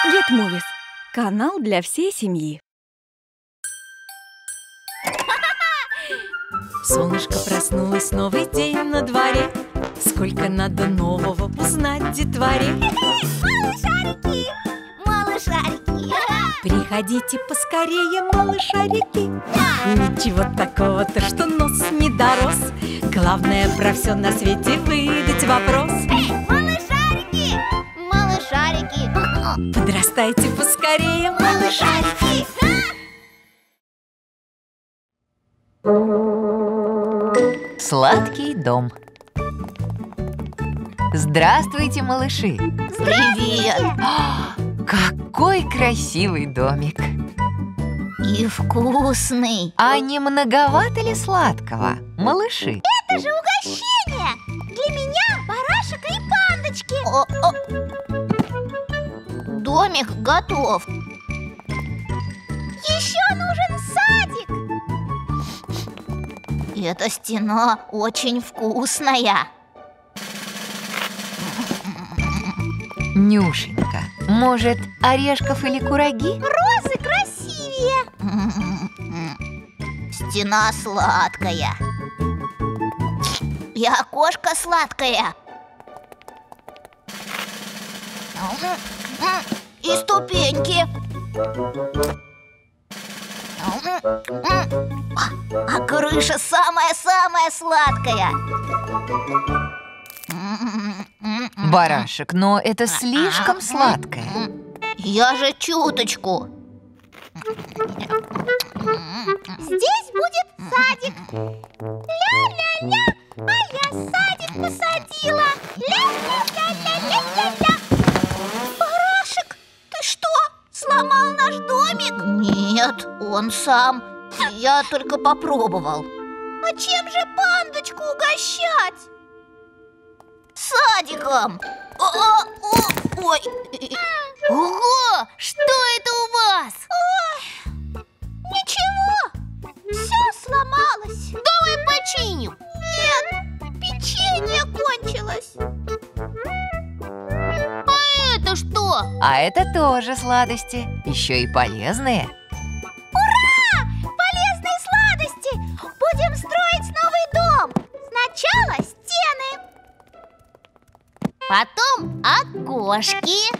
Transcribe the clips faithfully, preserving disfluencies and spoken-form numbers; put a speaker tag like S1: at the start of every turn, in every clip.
S1: Get Movies – канал для всей семьи. Солнышко проснулось, новый день на дворе. Сколько надо нового узнать детворе.
S2: Малышарики, малышарики.
S1: Приходите поскорее, малышарики. Ничего такого-то, что нос не дорос. Главное про все на свете выдать вопрос.
S2: Малышарики, малышарики.
S1: Подрастайте поскорее, малышарики.
S3: Сладкий дом. Здравствуйте, малыши!
S2: Привет!
S3: Какой красивый домик!
S2: И вкусный.
S3: А не многовато ли сладкого, малыши?
S2: Это же угощение! Для меня, барашка и пандочки. О, о. Домик готов. Еще нужен садик. И эта стена очень вкусная.
S3: Нюшенька, может, орешков или кураги?
S2: Розы красивее. Стена сладкая. И окошко сладкое. И ступеньки. А крыша самая-самая сладкая.
S3: Барашек, но это слишком сладкое.
S2: Я же чуточку. Здесь будет садик. Ля-ля-ля, а я садик посадила. Ля-ля-ля-ля-ля-ля. Барашек, ты что, сломал наш домик? Нет, он сам. Я только попробовал. А чем же пандочку угощать? Садиком. О, о, о, ой. Ого, что это у вас? Ой, ничего, все сломалось. Давай починим. Нет, печенье кончилось. А это что?
S3: А это тоже сладости, еще и полезные.
S2: Ура! Полезные сладости! Будем строить новый дом. Сначала стены, потом окошки.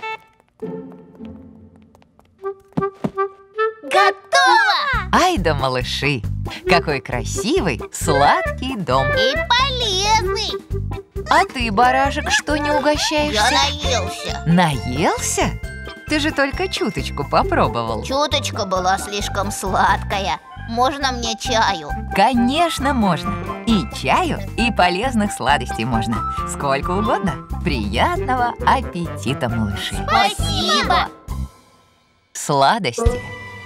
S2: Готово!
S3: Ай да малыши! Какой красивый, сладкий дом.
S2: И полезный.
S3: А ты, барашек, что не угощаешься?
S2: Я наелся.
S3: Наелся? Ты же только чуточку попробовал.
S2: Чуточка была слишком сладкая. Можно мне чаю?
S3: Конечно, можно. И чаю, и полезных сладостей можно. Сколько угодно. Приятного аппетита, малыши.
S2: Спасибо.
S3: Сладости.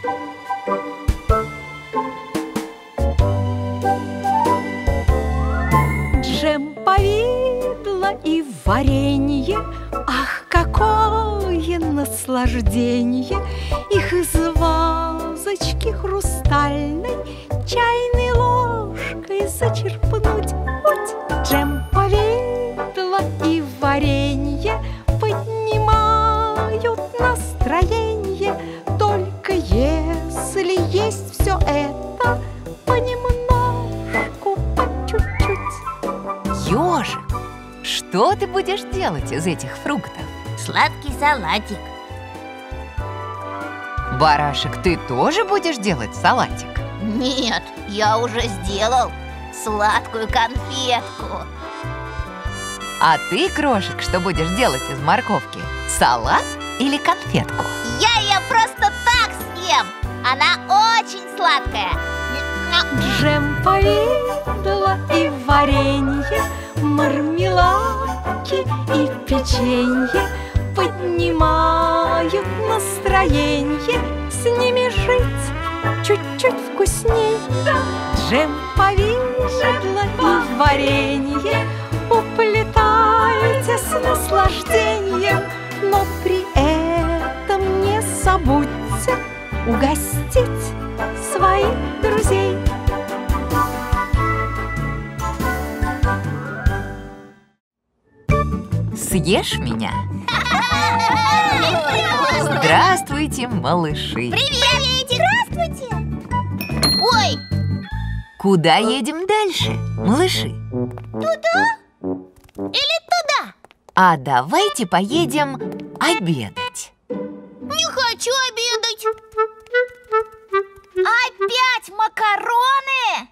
S1: Джем, повидло и варенье. Ах, какое наслаждение! Их из вазочки хрустальной чайной ложкой зачерпнуть. Вот джем, повидло и варенье поднимают настроение. Только если есть все это понемножку, по чуть-чуть.
S3: Ёжик, что ты будешь делать из этих фруктов?
S2: Сладкий салатик.
S3: Барашек, ты тоже будешь делать салатик?
S2: Нет, я уже сделал сладкую конфетку.
S3: А ты, крошек, что будешь делать из морковки? Салат или конфетку?
S2: Я ее просто так съем. Она очень сладкая.
S1: Джем, повидло и варенье, мармеладки и печенье поднимают настроение. С ними жить чуть-чуть вкусней. Джем, повидло и варенье уплетайте с наслаждением, но при этом не забудьте угостить своих друзей.
S3: Съешь меня? Здравствуйте, малыши!
S2: Приветик! Здравствуйте! Ой!
S3: Куда едем дальше, малыши?
S2: Туда? Или туда?
S3: А давайте поедем обедать.
S2: Не хочу обедать. Опять макароны?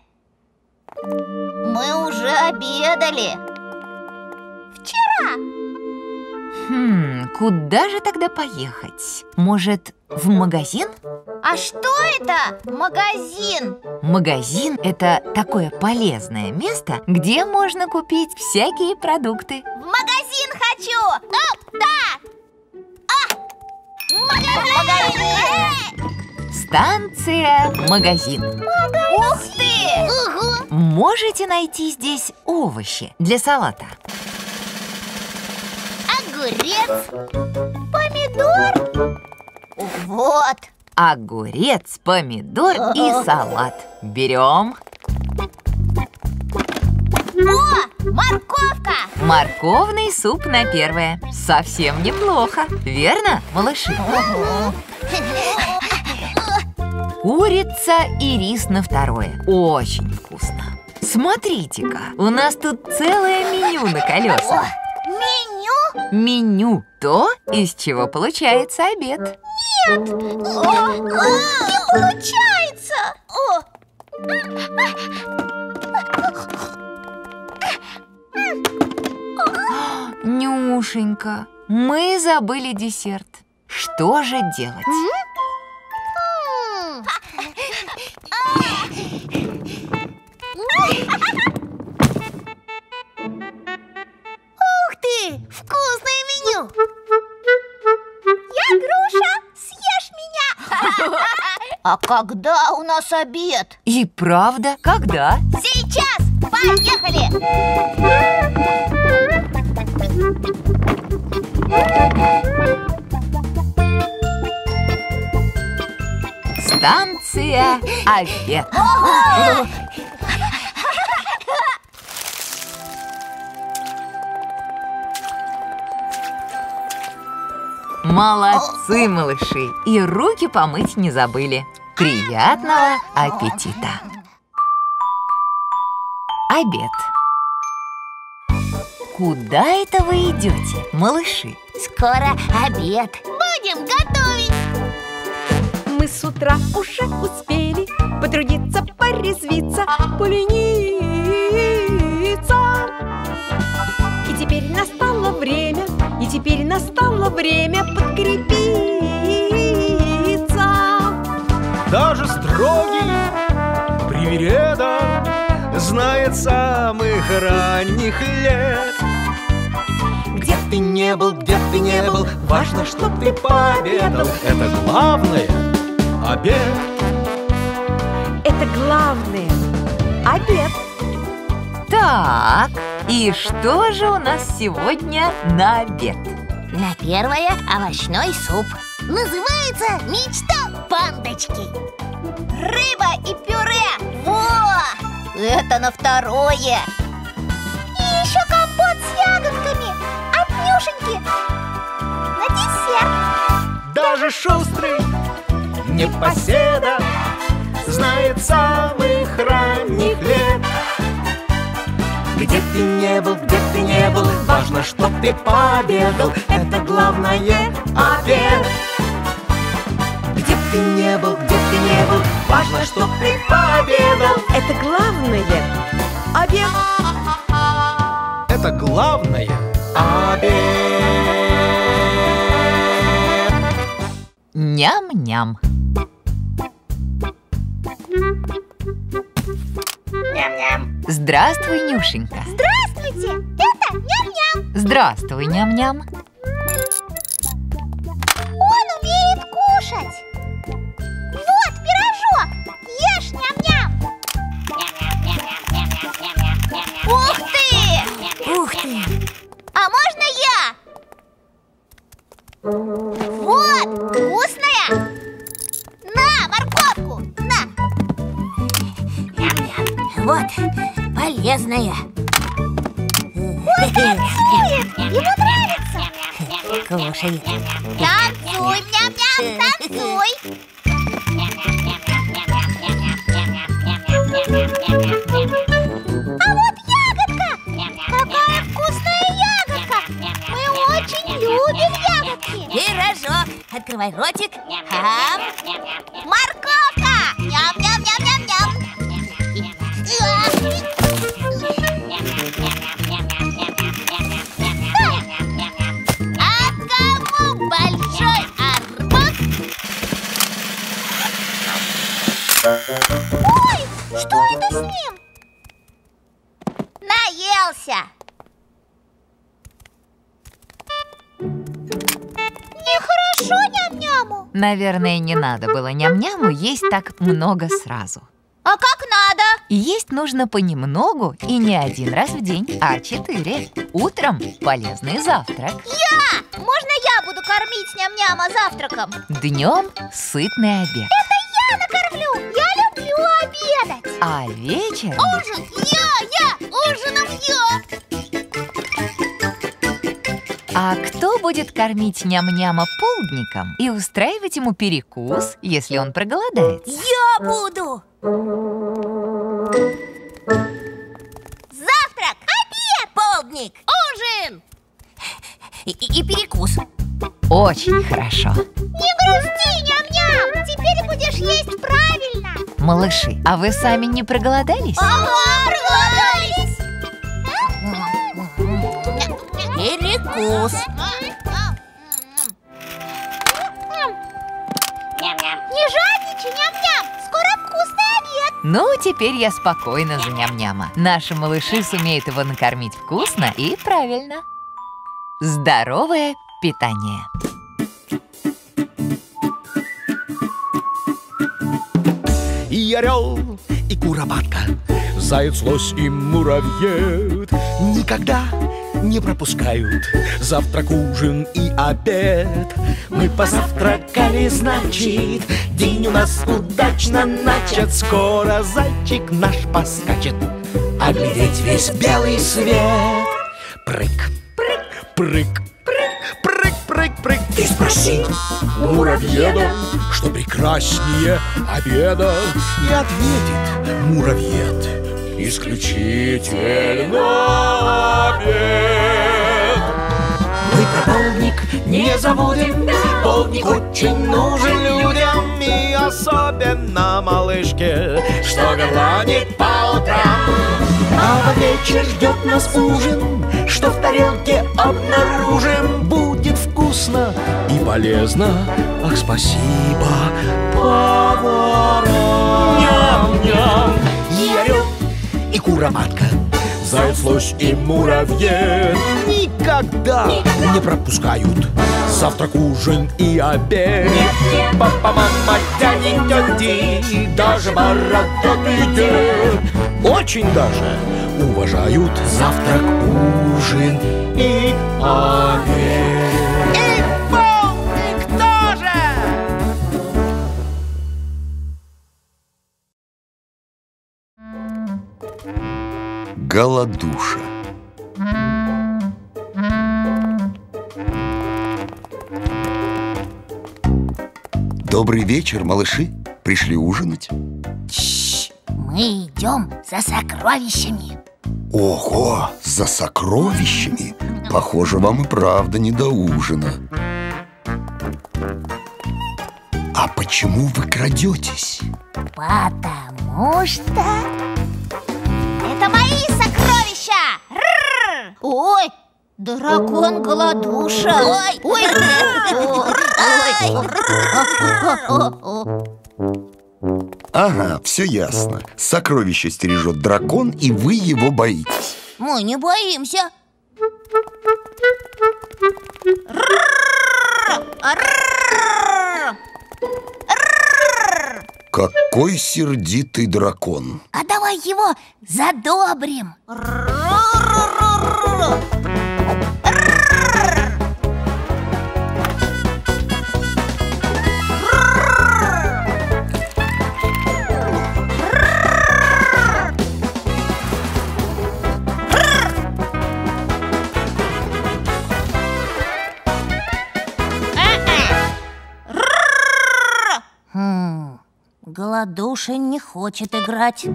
S2: Мы уже обедали. Вчера.
S3: Хм, куда же тогда поехать? Может, в магазин?
S2: А что это? Магазин?
S3: Магазин – это такое полезное место, где можно купить всякие продукты.
S2: В магазин хочу! Оп, да! А! Магазин!
S3: Станция «Магазин».
S2: Ух ты! Угу.
S3: Можете найти здесь овощи для салата?
S2: Огурец, помидор. Вот.
S3: Огурец, помидор и салат. Берем.
S2: О, морковка!
S3: Морковный суп на первое. Совсем неплохо, верно, малыши? Курица и рис на второе. Очень вкусно. Смотрите-ка, у нас тут целое меню на колесах.
S2: Меню?
S3: Меню – то, из чего получается обед.
S2: Нет! О, не получается! О.
S3: Нюшенька, мы забыли десерт. Что же делать?
S2: Ух ты! Вкусное меню! Я груша, съешь меня! А когда у нас обед?
S3: И правда, когда?
S2: Сейчас! Поехали!
S3: Станция обед. Молодцы, малыши! И руки помыть не забыли. Приятного аппетита! Обед. Куда это вы идете, малыши?
S2: Скоро обед. Будем готовить.
S1: Мы с утра уже успели потрудиться, порезвиться, полениться. И теперь настало время, и теперь настало время подкрепиться.
S4: Даже строгий привереда знает самых ранних лет. Где ты не был, где ты не был, важно, чтоб ты пообедал. Это главное — обед.
S1: Это главное — обед.
S3: Так, и что же у нас сегодня на обед?
S2: На первое овощной суп. Называется «Мечта пандочки». Рыба и пюре. Во! Это на второе. И еще компот с ягодками от Нюшеньки. На десерт.
S4: Даже шустрый непоседа знает самых ранних лет. Где ты не был, где ты не был, важно, чтоб ты пообедал. Это главное — обед. Где ты не был, где ты не был, важно, чтоб ты пообедал.
S1: Это главное — обед.
S4: Это главное — обед.
S3: Ням-ням.
S2: Ням-ням.
S3: Здравствуй, Нюшенька.
S2: Здравствуйте, это ням-ням.
S3: Здравствуй, ням-ням.
S2: Он умеет кушать. Вот пирожок. Ешь, ням-ням. Ух ты! Ух ты! А можно я? Вот, вкусная. На, морковку, на. Вот, полезная. Ой, танцует, ему нравится. кушает. Танцуй, ням-ням, танцуй. А вот ягодка! Какая вкусная ягодка! Мы очень любим ягодки. Пирожок. Открывай ротик. Хам. Морковка! Ням-ням-ням-ням-ням. А кому большой арбуз? Ой, что это с ним? Наелся. Нехорошо ням-няму.
S3: Наверное, не надо было ням-няму есть так много сразу.
S2: А как надо?
S3: Есть нужно понемногу и не один раз в день, а четыре. Утром полезный завтрак.
S2: Я! Можно я буду кормить ням-няма завтраком?
S3: Днем сытный обед.
S2: Это я накормлю! Я люблю обедать!
S3: А вечером...
S2: Ужин! Я! Я! Ужином я!
S3: А кто будет кормить ням-няма полдником и устраивать ему перекус, если он проголодается?
S2: Я буду! Завтрак! Обед! Полдник! Ужин! И, и, и перекус.
S3: Очень хорошо.
S2: Не грусти, ням-ням! Теперь будешь есть правильно!
S3: Малыши, а вы сами не проголодались?
S2: Ага, проголодались! Перекус. Не жадничай, ням-ням! Скоро вкусный обед!
S3: Ну, теперь я спокойна за ням-няма. Наши малыши сумеют его накормить вкусно и правильно. Здоровое питание.
S4: И орел, и куропатка, заяц, лось и муравьед никогда не пропускают завтрак, ужин и обед. Мы позавтракали, значит, день у нас удачно начат. Скоро зайчик наш поскачет оглядеть весь белый свет. Прыг, прыг, прыг, прыг, прыг, прыг. И спроси муравьеда, что прекраснее обеда. И ответит муравьед: исключительно обед. Мы про полдник не забудем. Полдник очень нужен людям, и особенно малышке, что горланит по утрам. А под вечер ждет нас ужин, что в тарелке обнаружим. Будет вкусно и полезно. Ах, спасибо поварам. Ням-ням. И орел, и куропатка, заяц, лось и муравьед никогда не пропускают завтрак, ужин и обед. Папа, мама, дяди, тети, даже бородатый дед очень даже уважают завтрак, ужин и обед. И полдник тоже!
S5: Голодуша. Добрый вечер, малыши. Пришли ужинать?
S2: Мы идем за сокровищами.
S5: Ого, за сокровищами? Похоже, вам и правда не до ужина. А почему вы крадетесь?
S2: Потому что это мои сокровища! Рррр! Ой, дракон голодуша! Ой, ой, ой.
S5: Ага, все ясно. Сокровище стережет дракон, и вы его боитесь.
S2: Мы не боимся.
S5: Какой сердитый дракон.
S2: А давай его задобрим. Хм, Голодуша не хочет играть.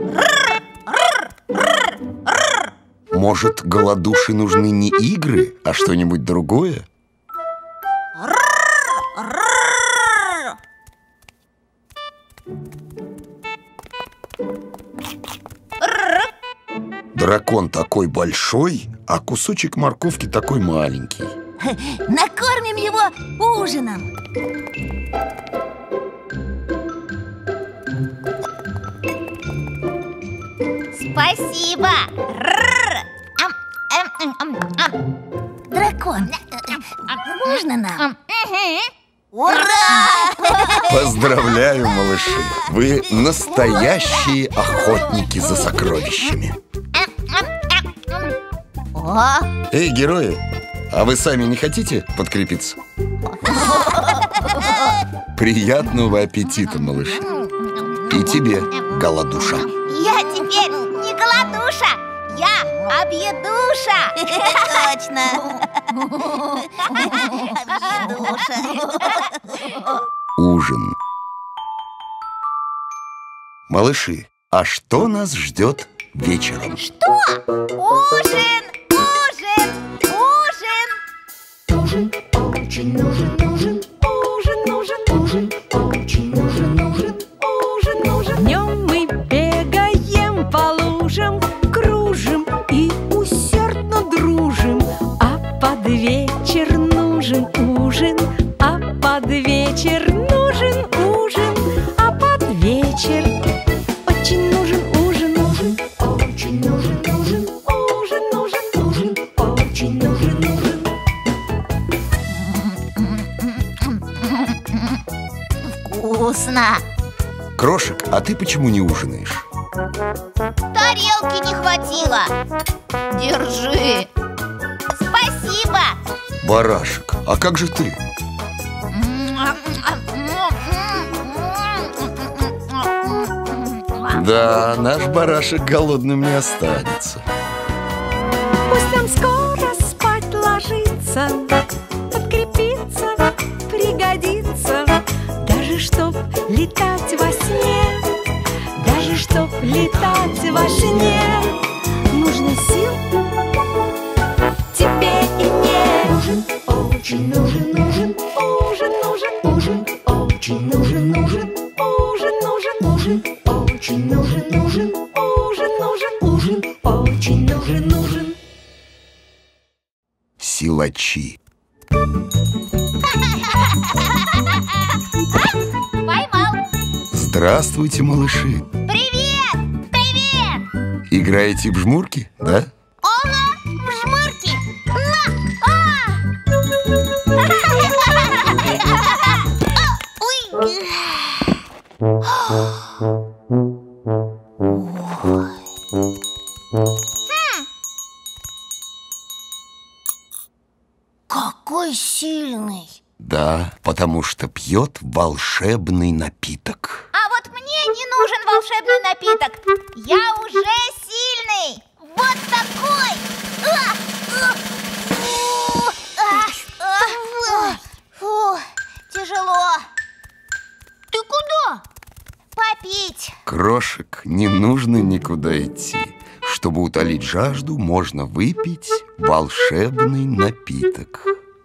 S5: Может, Голодуше нужны не игры, а что-нибудь другое? Дракон такой большой, а кусочек морковки такой маленький.
S2: Накормим его ужином. Спасибо. Дракон, можно нам? Ура!
S5: Поздравляю, малыши! Вы настоящие охотники за сокровищами.
S2: О,
S5: Эй, герои, а вы сами не хотите подкрепиться? Приятного аппетита, малыши. И тебе, Голодуша.
S2: я теперь не голодуша, я объедуша. Точно. Объедуша.
S5: Ужин. Малыши, а что нас ждет вечером?
S2: Что? Ужин! Ужин! Ужин!
S1: Ужин очень нужен, нужен, ужин нужен, ужин очень нужен, нужен, ужин нужен. Днем мы бегаем по лужам, кружим и усердно дружим, а под вечер нужен ужин, а под вечер нужен ужин, а под вечер очень нужен ужин, ужин очень нужен, ужин, ужин нужен, ужин очень нужен, ужин.
S2: Вкусно!
S5: Крошек, а ты почему не ужинаешь?
S2: Тарелки не хватило. Держи. Спасибо.
S5: Барашек, а как же ты? Да, наш барашек голодным не останется.
S1: Пусть нам скоро спать ложиться, подкрепиться пригодится, даже чтоб летать во сне, даже чтоб летать во сне, нужно сил тебе и мне. Ужин очень нужен, нужен, ужин нужен, ужин очень нужен, нужен, ужин нужен, ужин очень нужен, нужен, ужин нужен, ужин очень нужен, нужен.
S5: Силачи.
S2: Поймал.
S5: Здравствуйте, малыши.
S2: Привет! Привет!
S5: Играете в жмурки, да?
S2: Ага, в жмырки. На! А! Ой! Какой сильный!
S5: Да, потому что пьет волшебный напиток.
S2: А вот мне не нужен волшебный напиток. Я уже сильный. Вот такой. А, а, фу, а, а, фу, тяжело. Ты куда? Попить.
S5: Крошек, не нужно никуда идти. Чтобы утолить жажду, можно выпить волшебный напиток.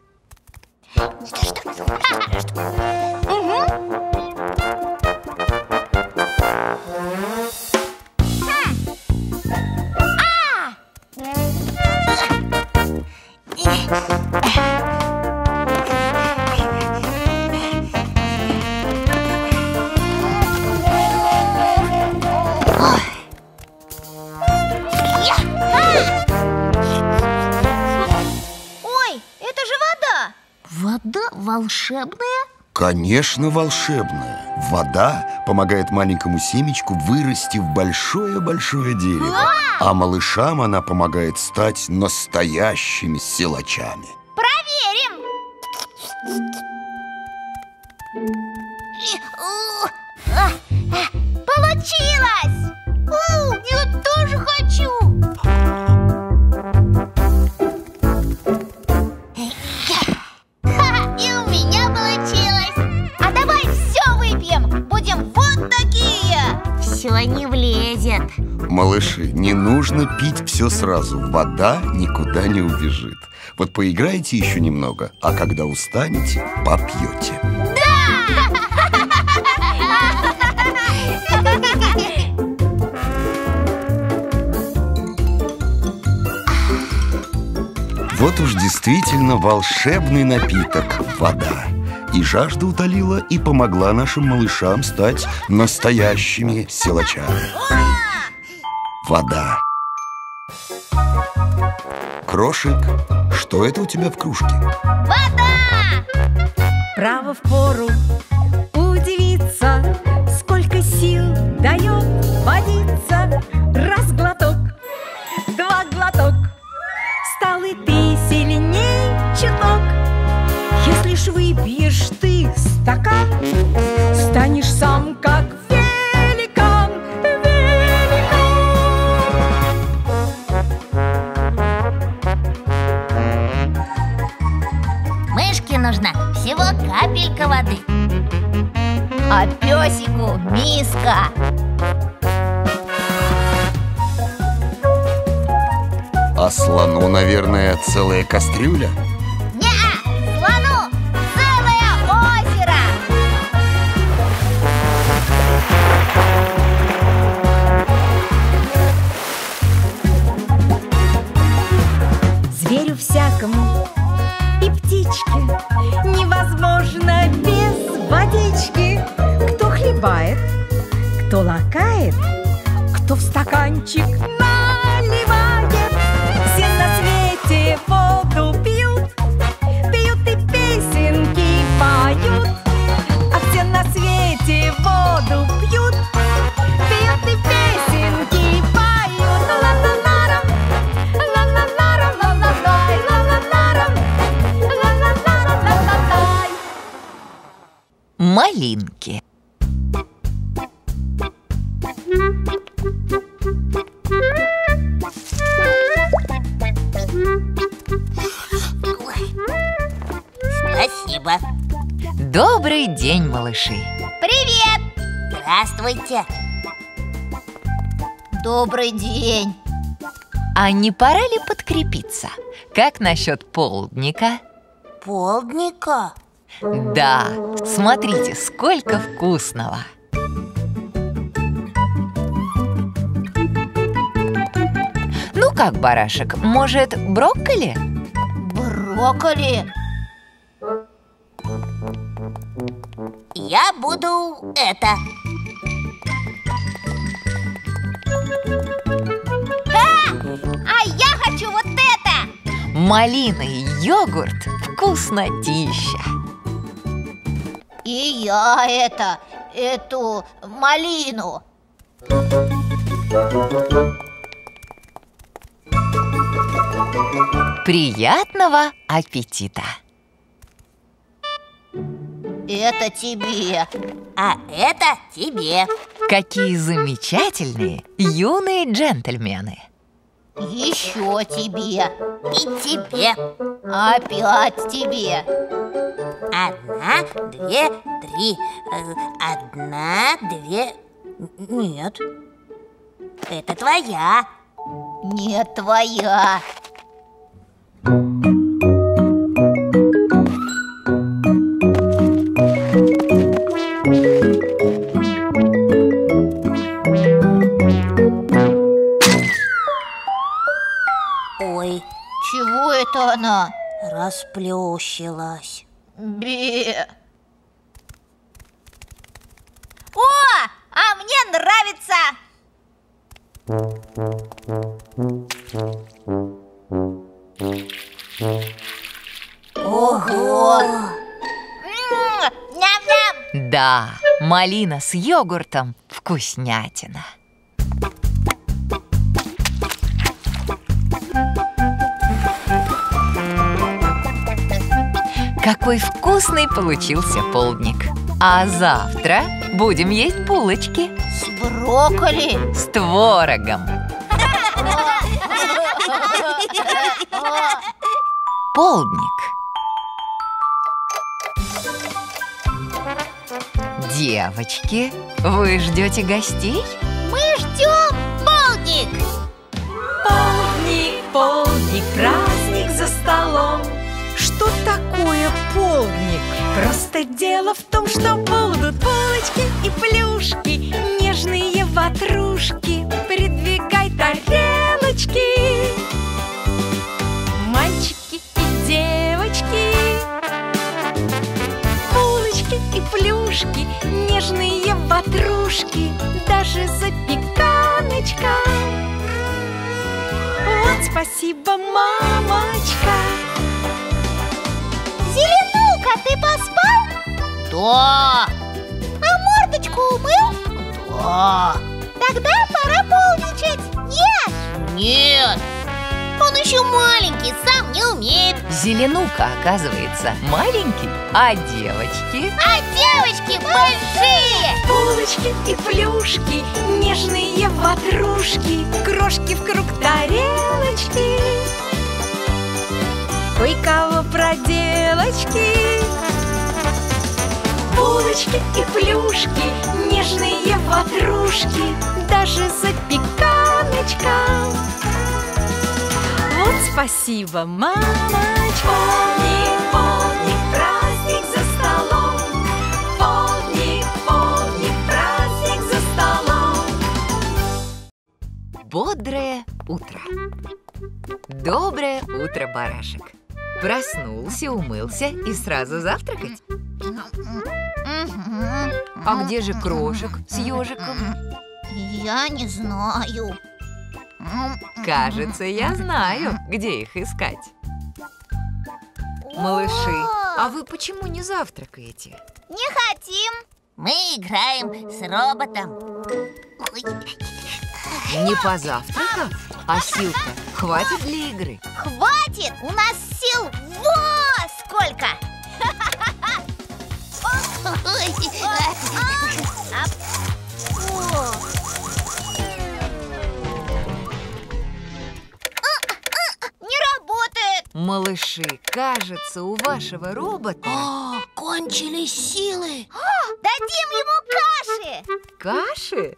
S2: Ой, это же вода. Вода волшебная?
S5: Конечно, волшебная. Вода помогает маленькому семечку вырасти в большое-большое дерево. А малышам она помогает стать настоящими силачами.
S2: Проверим. Получилось! У, я тоже хочу! Ха, и у меня получилось! А давай все выпьем!
S5: Малыши, не нужно пить все сразу. Вода никуда не убежит. Вот поиграете еще немного, а когда устанете, попьете. Вот уж действительно волшебный напиток – вода. И жажда утолила, и помогла нашим малышам стать настоящими силачами. Вода. Крошик, что это у тебя в кружке?
S2: Вода!
S1: Право впору удивиться, сколько сил дает водиться. Раз глоток, два глоток, стал и ты сильней чуток. Если ж выпьешь ты стакан, станешь сам как великан, великан.
S2: Мышке нужна всего капелька воды, а песику миска.
S5: А слону, наверное, целая кастрюля?
S2: Не-а, слону целое озеро.
S1: Зверю всякому и птичке невозможно без водички. Кто хлебает, кто лакает, кто в стаканчик наливает. Все на свете воду пьют, пьют и песенки поют. А все на свете воду пьют, пьют и песенки поют. Ла-ла-ларам, ла-ла-ларам, ла-ла-лай, ла-ла-ларам, ла-ла-ларам, ла-ла-лай.
S3: Малинки.
S2: Спасибо.
S3: Добрый день, малыши.
S2: Привет! Здравствуйте. Добрый день.
S3: А не пора ли подкрепиться? Как насчет полдника?
S2: Полдника?
S3: Да, смотрите, сколько вкусного. Ну как, барашек, может, брокколи?
S2: Брокколи? Я буду это. А, а я хочу вот это.
S3: Малина и йогурт вкуснотища.
S2: И я это, эту малину.
S3: Приятного аппетита!
S2: Это тебе, а это тебе.
S3: Какие замечательные юные джентльмены!
S2: Еще тебе. И тебе. Опять тебе. Одна, две, три. Одна, две. Нет. Это твоя. Нет, твоя. Ой, чего это она? Расплющилась. Бе. О, а мне нравится. Ого! М-м, ням-ням!
S3: Да, малина с йогуртом вкуснятина. Какой вкусный получился полдник. А завтра будем есть булочки
S2: С брокколи.
S3: с творогом. Полдник. Девочки, вы ждете гостей?
S2: Мы ждем полдника.
S1: Просто дело в том, что будут булочки и плюшки, нежные ватрушки, придвигай тарелочки. Мальчики и девочки, булочки и плюшки, нежные ватрушки, даже запеканочка. Вот спасибо, мамочка.
S2: Зеленуха, ты поспал? Да. А мордочку умыл? Да. Тогда пора полничать. Ешь. Нет. Он еще маленький, сам не умеет.
S3: Зеленуха, оказывается, маленький, а девочки...
S2: А девочки большие.
S1: Булочки и плюшки, нежные ватрушки, крошки в круг тарелочки. Ой, кого проделочки. Булочки и плюшки, нежные ватрушки, даже запеканочка. Вот спасибо, мамочка. Полник, полник, праздник за столом. Полник, полник, праздник за столом.
S3: Бодрое утро. Доброе утро, барашек. Проснулся, умылся и сразу завтракать. А где же Крошек с ежиком?
S2: Я не знаю.
S3: Кажется, я знаю, где их искать. Малыши, а вы почему не завтракаете?
S2: Не хотим. Мы играем с роботом.
S3: Не позавтракав? А сил-то хватит для игры?
S2: Хватит! У нас сил во сколько! Не работает!
S3: Малыши, кажется, у вашего робота...
S2: О, кончились силы! Дадим ему каши!
S3: Каши?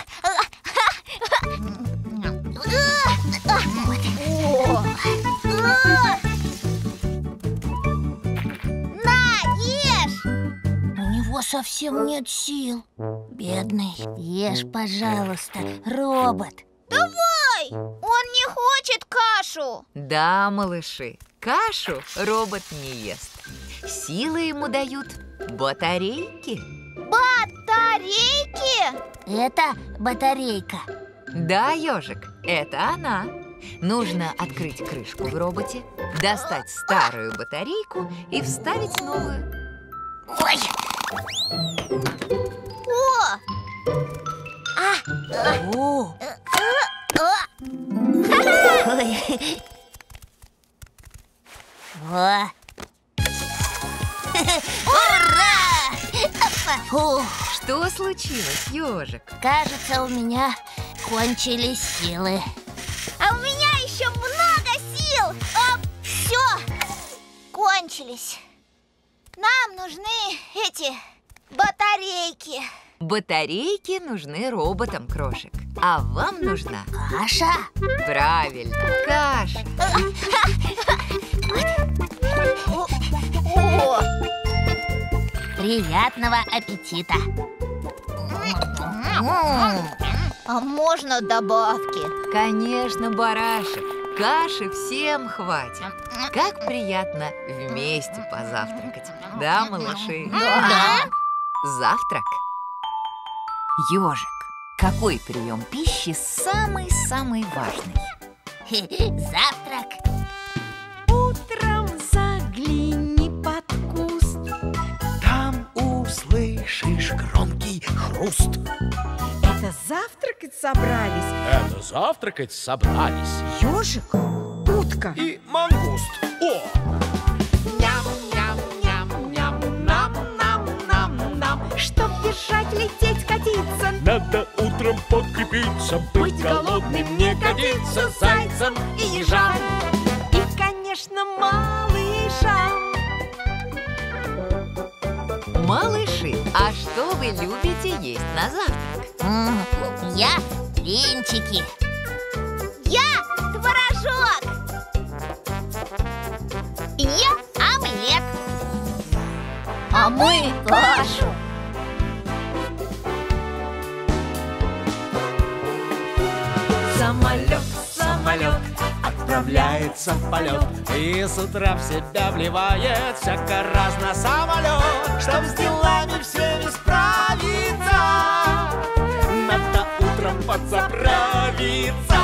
S2: На, ешь! У него совсем нет сил. Бедный, ешь, пожалуйста, робот. Давай! Он не хочет кашу.
S3: Да, малыши, кашу робот не ест. Силы ему дают батарейки.
S2: Батарейки? Это батарейка.
S3: Да, ежик, это она. Нужно открыть крышку в роботе, достать старую батарейку и вставить новую.
S2: Ой! О! А! О! Ой! О! Ура! О!
S3: Что случилось, ежик?
S2: Кажется, у меня кончились силы. А у меня еще много сил. Оп, все, кончились. Нам нужны эти батарейки.
S3: Батарейки нужны роботам, Крошек. А вам нужна
S2: Каша?
S3: правильно, каша.
S2: О, о. Приятного аппетита. А можно добавки?
S3: Конечно, барашек, каши всем хватит. Как приятно вместе позавтракать. Да, малыши?
S2: Да.
S3: Завтрак. Ежик, какой прием пищи самый-самый важный?
S2: Завтрак.
S1: Утром загляни под куст.
S4: Там услышишь громкий хруст.
S1: Это завтракать собрались
S4: Это завтракать собрались
S1: ежик, утка
S4: и мангуст. О!
S1: Ням-ням-ням-ням-нам-нам. Чтоб бежать, лететь, катиться,
S4: Надо утром подкрепиться, быть голодным не годится зайцам и ежам.
S1: и, конечно, малышам.
S3: Малыши, а что вы любите есть на завтрак?
S2: М, Я блинчики. Я творожок. Я омлет. А мы кашу.
S4: Самолет, самолет отправляется в полет, и с утра в себя вливает всяко разно самолет. Чтоб с делами всеми справиться, надо утром подзаправиться.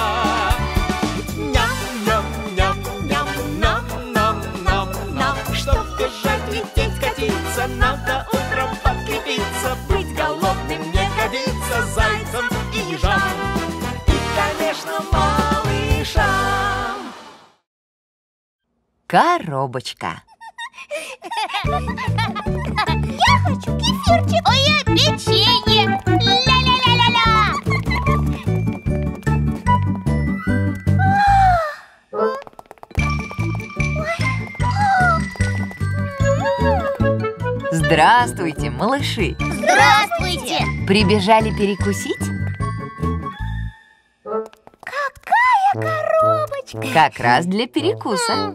S4: Ням-ням-ням-ням-ням-ням-ням. Чтоб бежать, лететь, катиться, надо утром подкрепиться. Быть голодным не годится зайцем и ежам, конечно, малышам.
S3: Коробочка.
S2: Я хочу кефирчик. Ой, я печенье. Ля-ля-ля-ля-ля.
S3: Здравствуйте, малыши.
S2: Здравствуйте.
S3: Прибежали перекусить?
S2: Какая коробочка?
S3: Как раз для перекуса.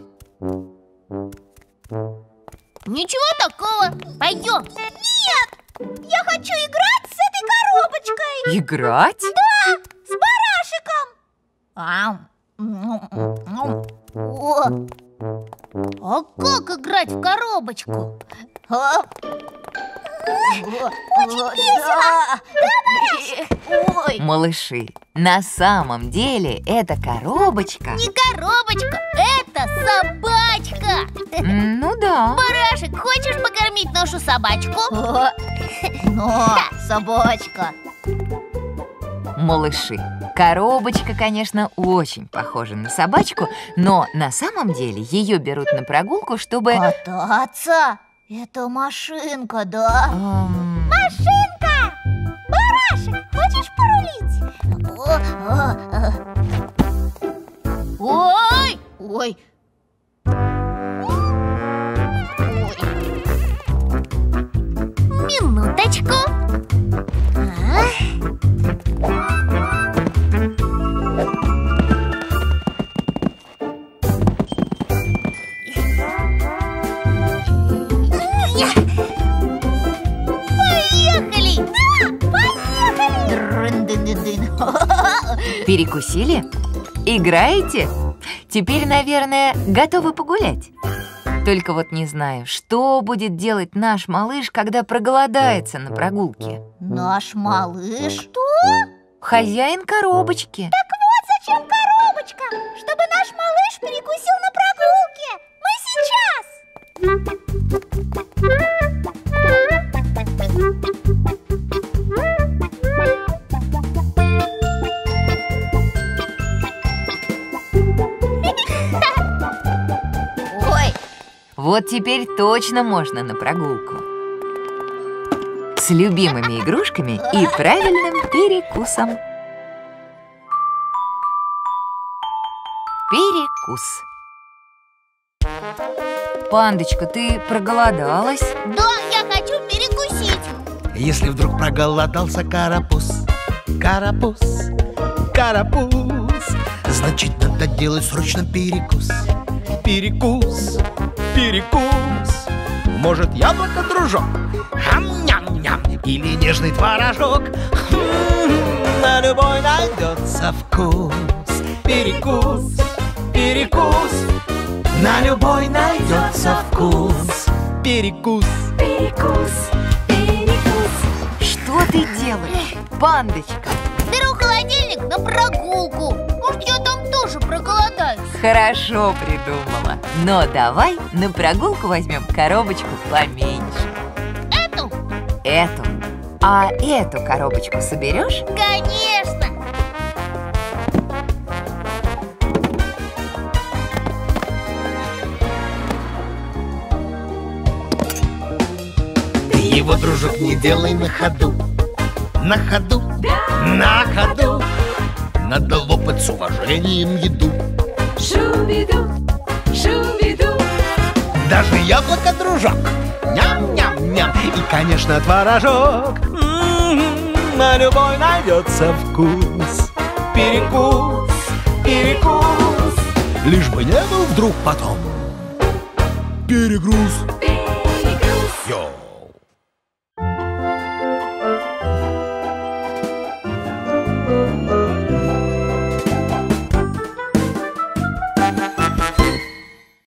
S2: Ничего такого. Пойдем. Нет, я хочу играть с этой коробочкой.
S3: Играть?
S2: Да, с барашиком. О, а как играть в коробочку? А? Очень весело. Да, барашек? Ой.
S3: Малыши, на самом деле эта коробочка...
S2: Не коробочка, это собачка.
S3: М, Ну да.
S2: Барашек, хочешь покормить нашу собачку? Но, собачка.
S3: Малыши, коробочка, конечно, очень похожа на собачку, но на самом деле ее берут на прогулку, чтобы...
S2: Кататься? Это машинка, да?
S3: эм,
S2: Машинка! Барашек, хочешь порулить? Ой! Ой! Минуточку. А? Поехали! Да, поехали! Дрын-дын-дын-дын.
S3: Перекусили? Играете? Теперь, наверное, готовы погулять. Только вот не знаю, что будет делать наш малыш, когда проголодается на прогулке.
S2: Наш малыш? Что?
S3: Хозяин коробочки.
S2: Так вот зачем коробочка, чтобы наш малыш перекусил на прогулке. Мы сейчас. Ой,
S3: Вот теперь точно можно на прогулку. С любимыми игрушками и правильным перекусом. Перекус. Пандочка, ты проголодалась?
S2: да, я хочу перекусить.
S4: Если вдруг проголодался карапуз, карапуз, карапуз, значит, надо делать срочно перекус. Перекус, перекус. Может, яблоко, дружок? Хам-ням-ням. Или нежный творожок? М-м-м, на любой найдется вкус. Перекус, перекус. На любой найдется вкус. Перекус.
S1: Перекус, перекус.
S3: Что ты делаешь, пандочка?
S2: Беру холодильник на прогулку. Может, я там тоже проголодаюсь.
S3: Хорошо придумала. Но давай на прогулку возьмем коробочку поменьше.
S2: Эту?
S3: Эту. А эту коробочку соберешь?
S2: Конечно.
S4: Ты его, дружок, не делай на ходу. На ходу, на ходу. Надо лопать с уважением еду.
S1: Шубиду, шубиду.
S4: Даже яблоко, дружок. Ням-ням-ням. И, конечно, творожок. М-м-м, на любой найдется вкус. Перекус, перекус. Лишь бы не был вдруг потом перегруз.
S1: Перекус,
S5: все.